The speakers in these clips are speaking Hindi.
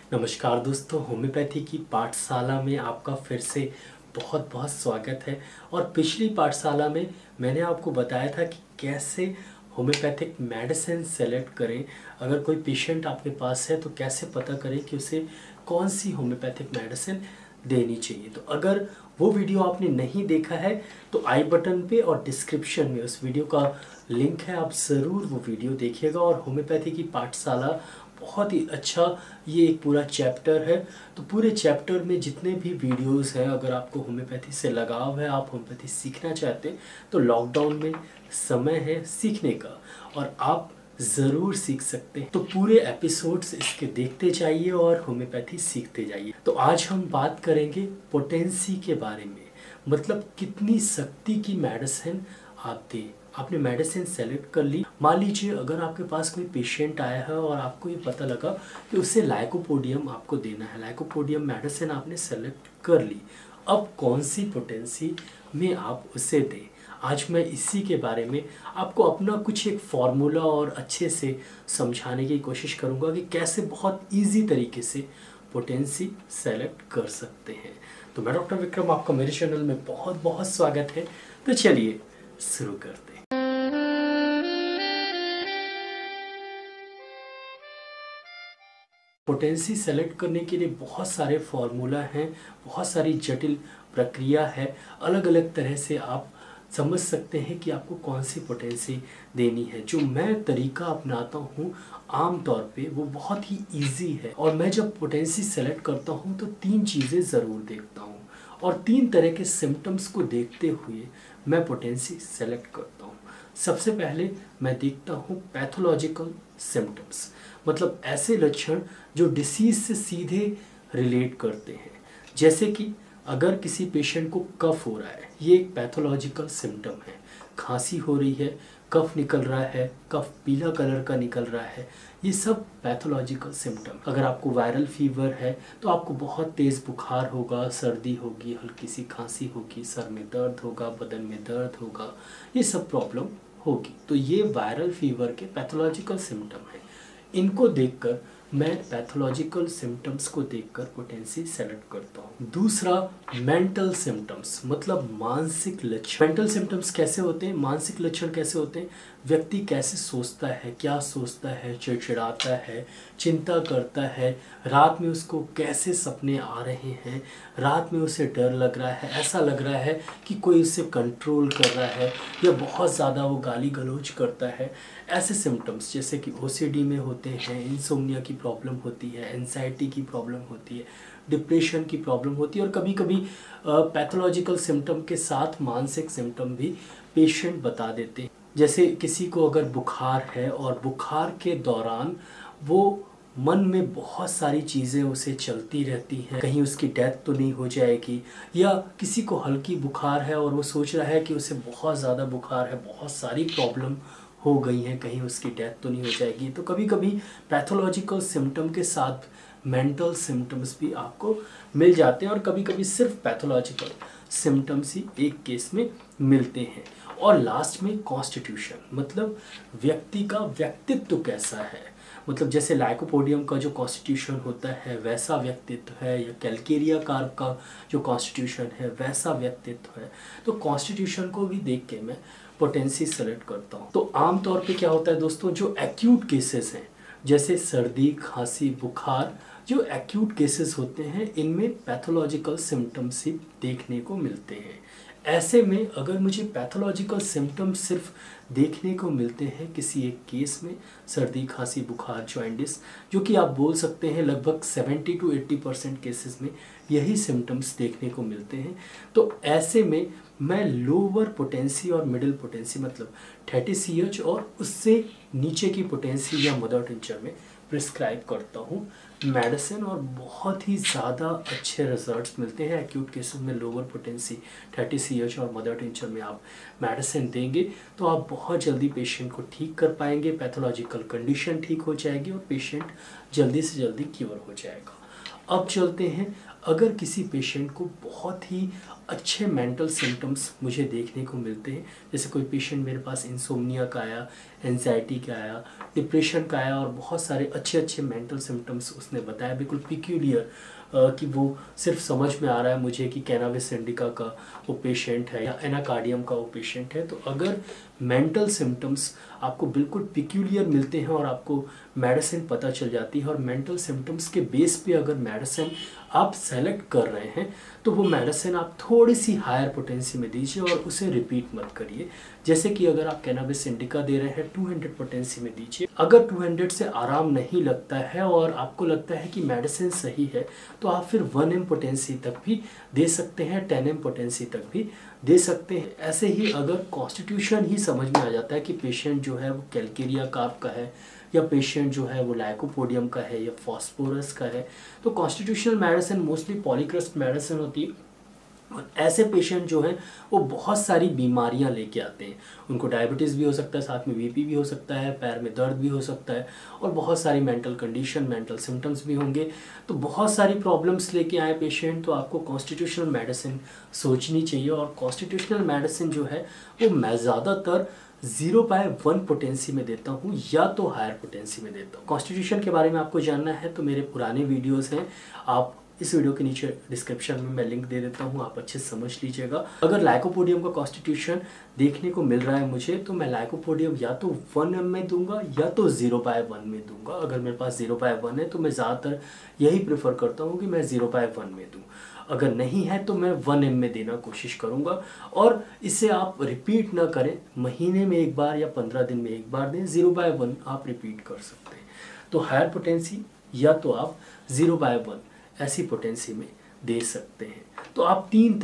नमस्कार दोस्तों, होम्योपैथी की पाठशाला में आपका फिर से बहुत बहुत स्वागत है। और पिछली पाठशाला में मैंने आपको बताया था कि कैसे होम्योपैथिक मेडिसिन सेलेक्ट करें। अगर कोई पेशेंट आपके पास है तो कैसे पता करें कि उसे कौन सी होम्योपैथिक मेडिसिन देनी चाहिए। तो अगर वो वीडियो आपने नहीं देखा है तो आई बटन पे और डिस्क्रिप्शन में उस वीडियो का लिंक है, आप ज़रूर वो वीडियो देखिएगा। और होम्योपैथी की पाठशाला बहुत ही अच्छा, ये एक पूरा चैप्टर है। तो पूरे चैप्टर में जितने भी वीडियोस हैं, अगर आपको होम्योपैथी से लगाव है, आप होम्योपैथी सीखना चाहते हैं तो लॉकडाउन में समय है सीखने का और आप ज़रूर सीख सकते हैं। तो पूरे एपिसोड्स इसके देखते जाइए और होम्योपैथी सीखते जाइए। तो आज हम बात करेंगे पोटेंसी के बारे में, मतलब कितनी शक्ति की मेडिसिन आप दें। आपने मेडिसिन सेलेक्ट कर ली, मान लीजिए अगर आपके पास कोई पेशेंट आया है और आपको ये पता लगा कि उसे लाइकोपोडियम आपको देना है, लाइकोपोडियम मेडिसिन आपने सेलेक्ट कर ली, अब कौन सी पोटेंसी में आप उसे दें। आज मैं इसी के बारे में आपको अपना कुछ एक फॉर्मूला और अच्छे से समझाने की कोशिश करूंगा कि कैसे बहुत इजी तरीके से पोटेंसी सेलेक्ट कर सकते हैं। तो मैं डॉक्टर विक्रम, आपका मेरे चैनल में बहुत बहुत स्वागत है। तो चलिए शुरू करते हैं। पोटेंसी सेलेक्ट करने के लिए बहुत सारे फार्मूला हैं, बहुत सारी जटिल प्रक्रिया है। अलग अलग तरह से आप समझ सकते हैं कि आपको कौन सी पोटेंसी देनी है। जो मैं तरीका अपनाता हूँ आम तौर पे वो बहुत ही इजी है। और मैं जब पोटेंसी सेलेक्ट करता हूँ तो तीन चीज़ें ज़रूर देखता हूँ और तीन तरह के सिम्टम्स को देखते हुए मैं पोटेंसी सेलेक्ट करता हूँ। सबसे पहले मैं देखता हूँ पैथोलॉजिकल सिम्टम्स, मतलब ऐसे लक्षण जो डिसीज से सीधे रिलेट करते हैं। जैसे कि अगर किसी पेशेंट को कफ हो रहा है, ये एक पैथोलॉजिकल सिम्टम है। खांसी हो रही है, कफ निकल रहा है, कफ पीला कलर का निकल रहा है, ये सब पैथोलॉजिकल सिम्टम। अगर आपको वायरल फीवर है तो आपको बहुत तेज़ बुखार होगा, सर्दी होगी, हल्की सी खांसी होगी, सर में दर्द होगा, बदन में दर्द होगा, ये सब प्रॉब्लम होगी। तो ये वायरल फीवर के पैथोलॉजिकल सिम्टम है। इनको देखकर मैं पैथोलॉजिकल सिम्टम्स को देखकर पोटेंसी सेलेक्ट करता हूँ। दूसरा मेंटल सिम्टम्स, मतलब मानसिक लक्षण। मेंटल सिम्टम्स कैसे होते हैं, मानसिक लक्षण कैसे होते हैं, व्यक्ति कैसे सोचता है, क्या सोचता है, चिड़चिड़ाता है, चिंता करता है, रात में उसको कैसे सपने आ रहे हैं, रात में उसे डर लग रहा है, ऐसा लग रहा है कि कोई उसे कंट्रोल कर रहा है या बहुत ज़्यादा वो गाली गलौज करता है। ऐसे सिम्टम्स जैसे कि ओसीडी में होते हैं, इंसोम्निया की प्रॉब्लम होती है, एंजाइटी की प्रॉब्लम होती है, डिप्रेशन की प्रॉब्लम होती है और कभी कभी पैथोलॉजिकल सिम्टम के साथ मानसिक सिम्टम भी पेशेंट बता देते हैं। जैसे किसी को अगर बुखार है और बुखार के दौरान वो मन में बहुत सारी चीज़ें उसे चलती रहती हैं, कहीं उसकी डेथ तो नहीं हो जाएगी, या किसी को हल्की बुखार है और वो सोच रहा है कि उसे बहुत ज़्यादा बुखार है, बहुत सारी प्रॉब्लम हो गई हैं, कहीं उसकी डेथ तो नहीं हो जाएगी। तो कभी कभी पैथोलॉजिकल सिम्टम के साथ मेंटल सिम्टम्स भी आपको मिल जाते हैं और कभी कभी सिर्फ पैथोलॉजिकल सिम्टम्स ही एक केस में मिलते हैं। और लास्ट में कॉन्स्टिट्यूशन, मतलब व्यक्ति का व्यक्तित्व कैसा है, मतलब जैसे लाइकोपोडियम का जो कॉन्स्टिट्यूशन होता है वैसा व्यक्तित्व है, या कैलकेरिया कार्प का जो कॉन्स्टिट्यूशन है वैसा व्यक्तित्व है। तो कॉन्स्टिट्यूशन को भी देख के मैं पोटेंसी सेलेक्ट करता हूँ। तो आमतौर पे क्या होता है दोस्तों, जो एक्यूट केसेस हैं जैसे सर्दी, खांसी, बुखार, जो एक्यूट केसेस होते हैं इनमें पैथोलॉजिकल सिम्टम्स ही देखने को मिलते हैं। ऐसे में अगर मुझे पैथोलॉजिकल सिम्टम्स सिर्फ देखने को मिलते हैं किसी एक केस में, सर्दी, खांसी, बुखार, जॉइंटिस, जो कि आप बोल सकते हैं लगभग 70 to 80% केसेस में यही सिम्टम्स देखने को मिलते हैं, तो ऐसे में मैं लोअर पोटेंसी और मिडिल पोटेंसी, मतलब 30 CH और उससे नीचे की पोटेंसी या मदर टिंचर में प्रिस्क्राइब करता हूँ मेडिसिन, और बहुत ही ज़्यादा अच्छे रिजल्ट्स मिलते हैं। एक्यूट केसेस में लोअर पोटेंसी 30 CH और मदर टिंचर में आप मेडिसिन देंगे तो आप बहुत जल्दी पेशेंट को ठीक कर पाएंगे, पैथोलॉजिकल कंडीशन ठीक हो जाएगी और पेशेंट जल्दी से जल्दी क्योर हो जाएगा। अब चलते हैं, अगर किसी पेशेंट को बहुत ही अच्छे मेंटल सिम्टम्स मुझे देखने को मिलते हैं, जैसे कोई पेशेंट मेरे पास इंसोम्निया का आया, एंजाइटी का आया, डिप्रेशन का आया और बहुत सारे अच्छे अच्छे मेंटल सिम्टम्स उसने बताया, बिल्कुल पिक्यूलियर कि वो सिर्फ समझ में आ रहा है मुझे कि कैनाबिस इंडिका का वो पेशेंट है या एनाकार्डियम का वो पेशेंट है। तो अगर मेंटल सिम्टम्स आपको बिल्कुल पिक्यूलियर मिलते हैं और आपको मेडिसिन पता चल जाती है और मेंटल सिम्टम्स के बेस पे अगर मेडिसिन आप सेलेक्ट कर रहे हैं तो वो मेडिसिन आप थोड़ी सी हायर पोटेंसी में दीजिए और उसे रिपीट मत करिए। जैसे कि अगर आप कैनाबिस इंडिका दे रहे हैं 200 पोटेंसी में दीजिए। अगर 200 से आराम नहीं लगता है और आपको लगता है कि मेडिसिन सही है तो आप फिर 1 m पोटेंसी तक भी दे सकते हैं, 10 m पोटेंसी तक भी दे सकते हैं। ऐसे ही अगर कॉन्स्टिट्यूशन ही समझ में आ जाता है कि पेशेंट जो है वो कैल्केरिया कार्प का है या पेशेंट जो है वो लाइकोपोडियम का है या फॉस्फोरस का है, तो constitutional medicine mostly polycrest medicine होती है। और ऐसे पेशेंट जो हैं वो बहुत सारी बीमारियां लेके आते हैं। उनको डायबिटीज़ भी हो सकता है, साथ में बीपी भी हो सकता है, पैर में दर्द भी हो सकता है और बहुत सारी मेंटल कंडीशन, मेंटल सिम्टम्स भी होंगे। तो बहुत सारी प्रॉब्लम्स लेके आए पेशेंट, तो आपको कॉन्स्टिट्यूशनल मेडिसिन सोचनी चाहिए। और कॉन्स्टिट्यूशनल मेडिसिन जो है वो मैं ज़्यादातर 0/1 पोटेंसी में देता हूँ या तो हायर पोटेंसी में देता हूँ। कॉन्स्टिट्यूशन के बारे में आपको जानना है तो मेरे पुराने वीडियोस हैं, आप इस वीडियो के नीचे डिस्क्रिप्शन में मैं लिंक दे देता हूँ, आप अच्छे से समझ लीजिएगा। अगर लाइकोपोडियम का कॉन्स्टिट्यूशन देखने को मिल रहा है मुझे तो मैं लाइकोपोडियम या तो 1 m में दूंगा या तो 0/1 में दूंगा। अगर मेरे पास 0/1 है तो मैं ज़्यादातर यही प्रेफर करता हूँ कि मैं 0/1 में दूँ। अगर नहीं है तो मैं 1 m में देना कोशिश करूँगा। और इसे आप रिपीट ना करें, महीने में एक बार या 15 दिन में एक बार दें। 0/1 आप रिपीट कर सकते हैं। तो हायर पोटेंसी या तो आप 0/1 ऐसी पोटेंसी में दे सकते हैं। तो आप तीन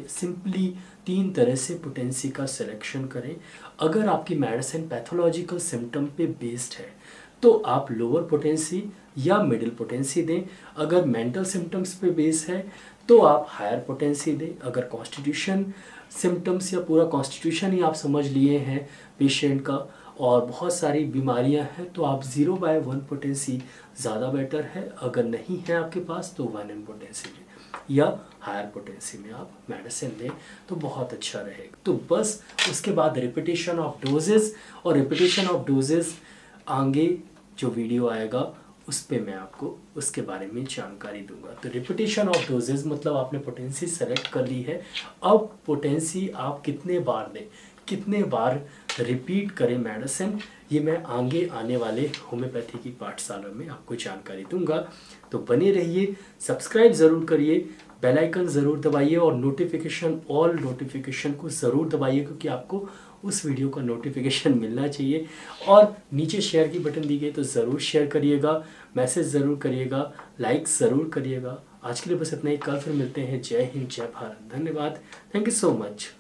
तरह से पोटेंसी का सिलेक्शन करें। अगर आपकी मेडिसिन पैथोलॉजिकल सिम्टम पे बेस्ड है तो आप लोअर पोटेंसी या मिडिल पोटेंसी दें। अगर मेंटल सिम्टम्स पे बेस है तो आप हायर पोटेंसी दें। अगर कॉन्स्टिट्यूशन सिम्टम्स या पूरा कॉन्स्टिट्यूशन ही आप समझ लिए हैं पेशेंट का और बहुत सारी बीमारियां हैं तो आप 0/1 पोटेंसी ज़्यादा बेटर है। अगर नहीं है आपके पास तो 1 m पोटेंसी में या हायर पोटेंसी में आप मेडिसिन लें तो बहुत अच्छा रहेगा। तो बस उसके बाद रिपीटेशन ऑफ डोजेस, और रिपीटेशन ऑफ डोजेस आगे जो वीडियो आएगा उस पे मैं आपको उसके बारे में जानकारी दूंगा। तो रिपीटेशन ऑफ डोजेस मतलब आपने पोटेंसी सेलेक्ट कर ली है, अब पोटेंसी आप कितने बार दें, कितने बार रिपीट करें मेडिसिन, ये मैं आगे आने वाले होम्योपैथी की पाठशाला में आपको जानकारी दूंगा। तो बने रहिए, सब्सक्राइब ज़रूर करिए, बेल आइकन ज़रूर दबाइए और ऑल नोटिफिकेशन को ज़रूर दबाइए क्योंकि आपको उस वीडियो का नोटिफिकेशन मिलना चाहिए। और नीचे शेयर की बटन दी गई तो ज़रूर शेयर करिएगा, मैसेज ज़रूर करिएगा, लाइक ज़रूर करिएगा। आज के लिए बस इतना ही, कल फिर मिलते हैं। जय हिंद, जय भारत, धन्यवाद, थैंक यू सो मच।